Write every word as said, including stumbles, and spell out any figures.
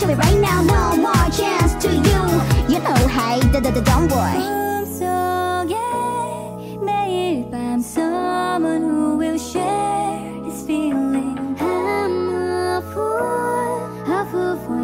Actually right now no more chance to you. You know hey the the the dumb boy. 꿈속에 매일 밤 someone who will share this feeling. I'm a fool, a fool for